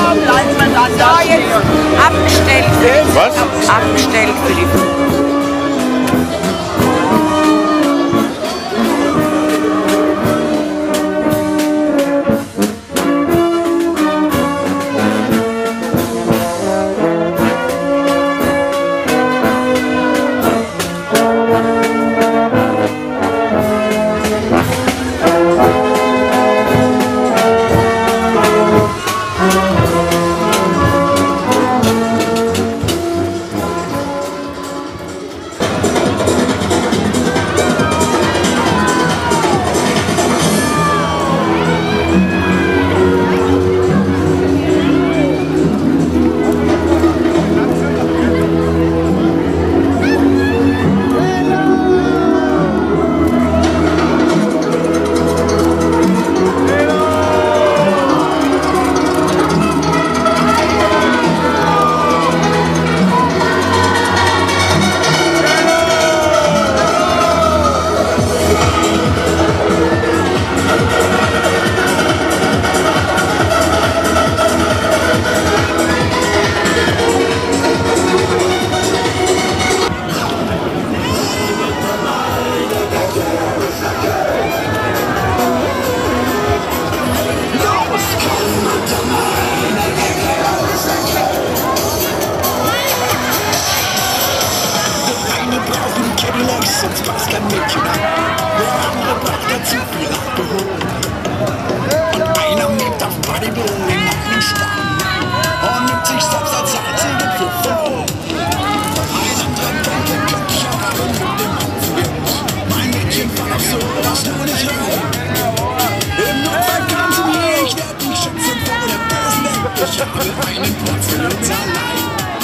bleiben wir dann da stehen. Abgestellt für die Was? Abgestellt für die sonst war's kein Mädchen. Der andere braucht dazu viel Alkohol. Und einer lebt auf Bodybuilding nach dem Stamm und nimmt sich selbst als einzige für voll. Ein anderer kommt der Klopfschacher und mit dem Aufwind. Mein Mädchen fall auf sowas nur nicht rein. Im Notfall kam sie mir, ich werd mich schützen vor der bösen Welt. Ich habe einen Platz für uns allein.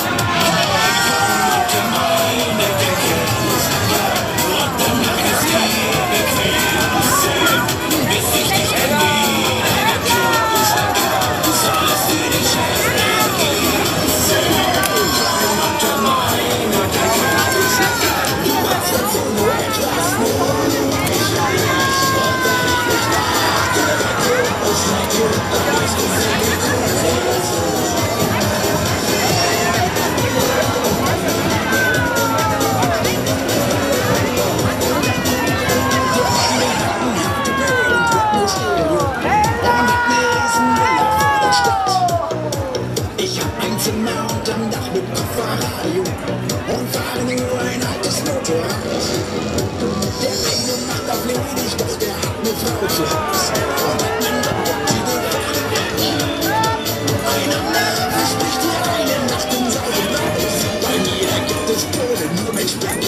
Radio und fahre nur ein altes Motorrad. Der eine macht auf ledig, doch der hat eine Frau zu Haus. Und einen Doktor, die einer verspricht dir eine Nacht in sauren Raus. Bei mir gibt es Tode nur mit Speck.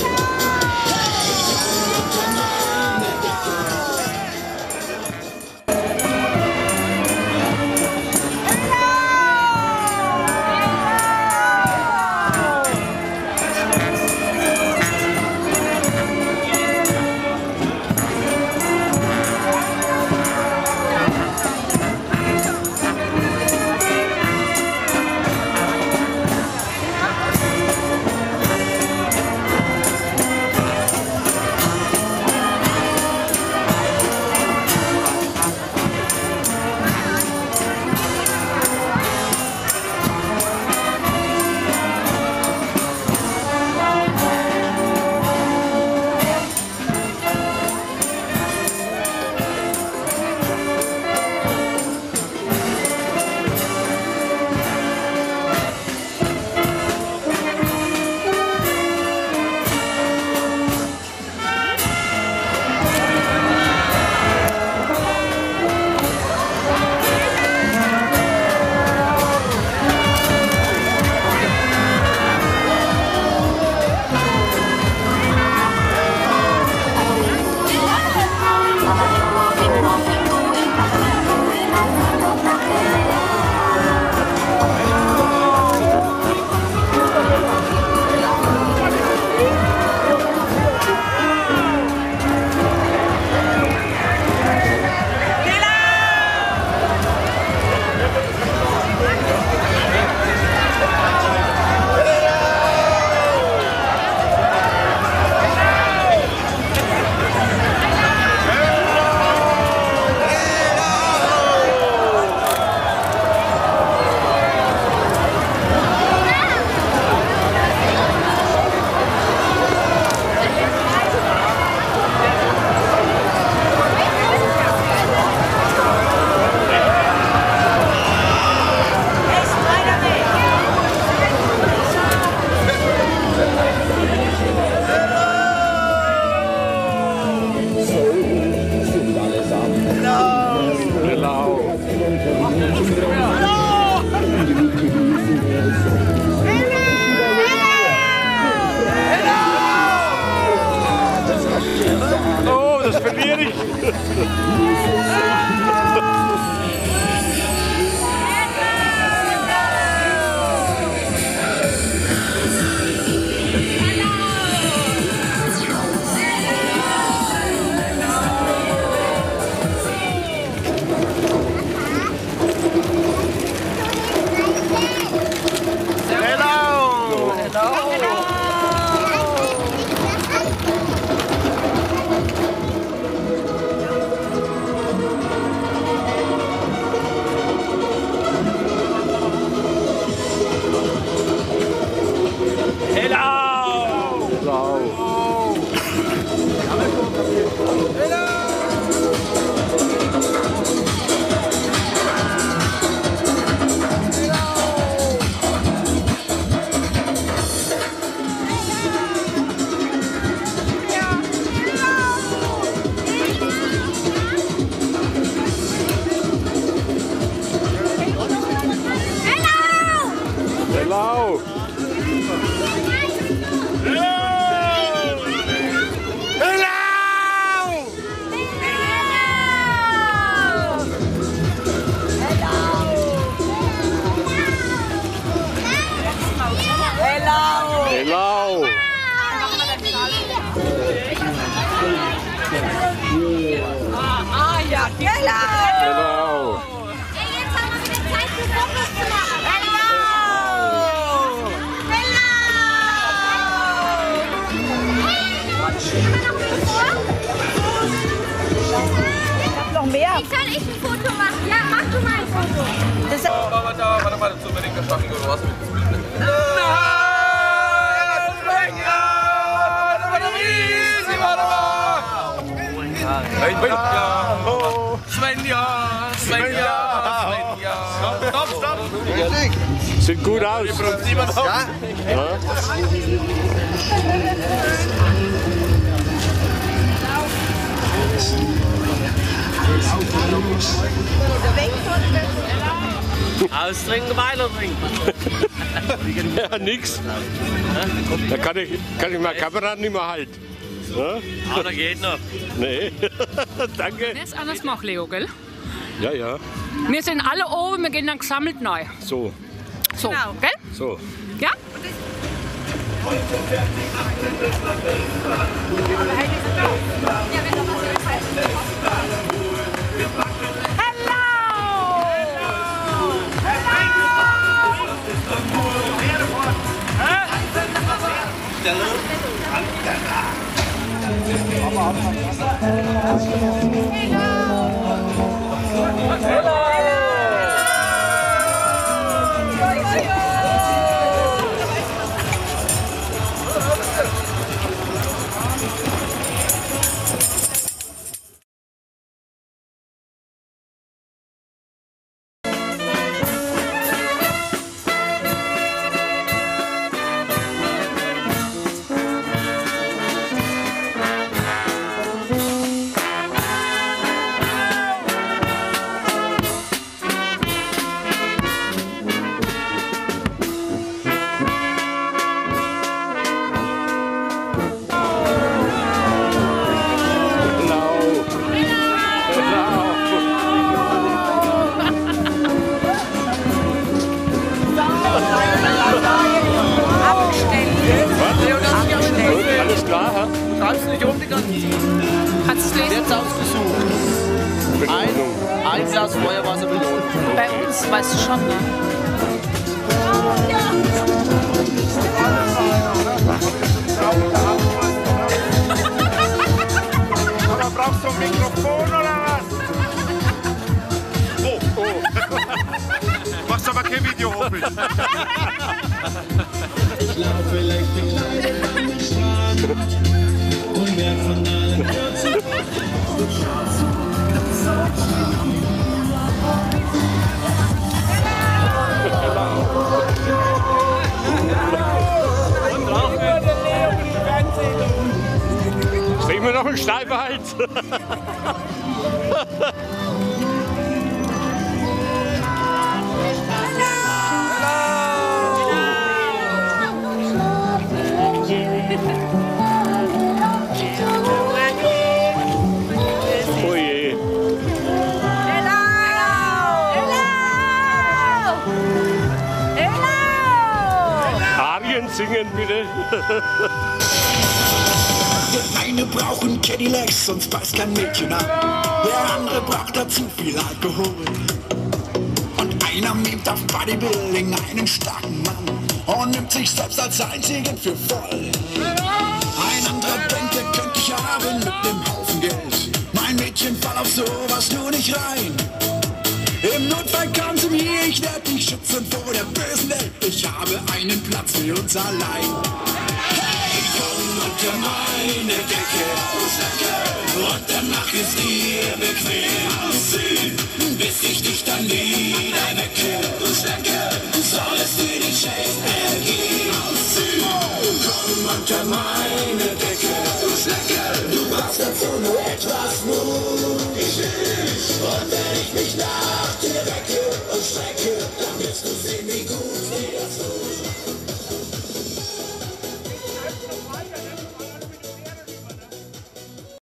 Hello! Hello! Ja, Hello! Hello! Jetzt haben wir wieder Zeit für Fotos zu machen. Noch mehr? Wie soll ich ein Foto machen? Ja, mach du mal ein Foto. Warte mal, dazu unbedingt der Stachel oder was mit dem Bild. Svenja! Stopp! Sieht gut aus. Ja? Ja. Austrinken, weiter trinken. Ja, nix. Da kann ich meine Kamera nicht mehr halten. Ja? Aber da geht noch. Nee. Danke. Das ist anders machen, Leo, gell? Ja, ja. Wir sind alle oben, wir gehen dann gesammelt neu. So. So, gell? So. Ja? Alles klar, ha? Du kannst nicht unbedingt. Kannst du es lesen? Jetzt ausgesucht. Ein Glas Feuerwasser belohnt. Bei uns weißt du schon, ne? Aber brauchst du ein Mikrofon oder was? Oh, oh. Machst aber kein Video, hoffe ich. Ich laufe leicht gekleidet an den Strand und werd von allen Herzen Kriegen wir noch einen Steiberhals? Oh je. Arien singen bitte. Der eine braucht einen Cadillac, sonst passt kein Mädchen an. Der andere braucht dazu viel Alkohol. Und einer nimmt auf Bodybuilding einen starken Mann und nimmt sich selbst als einzigen für voll. Ein anderer denkt, er könnte ich haben mit dem Haufen Geld. Mein Mädchen, fall auf sowas nur nicht rein. Im Notfall komm zu mir, ich werd dich schützen vor der bösen Welt. Ich habe einen Platz für uns allein. Hey, komm unter meine Decke und danach ist dir bequem ausziehen, bis ich dich dann wieder wecke. Soll es für den Chase ergehen? Komm unter meine Decke, du brauchst dazu nur etwas Mut. Und wenn ich mich nach dir recke und strecke, dann wirst du sehen, wie